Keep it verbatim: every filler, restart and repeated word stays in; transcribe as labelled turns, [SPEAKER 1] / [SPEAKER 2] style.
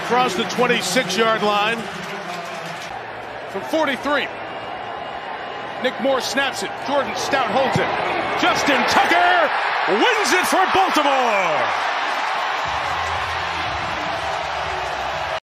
[SPEAKER 1] across the twenty-six yard line. From forty-three. Nick Moore snaps it. Jordan Stout holds it. Justin Tucker wins it for Baltimore.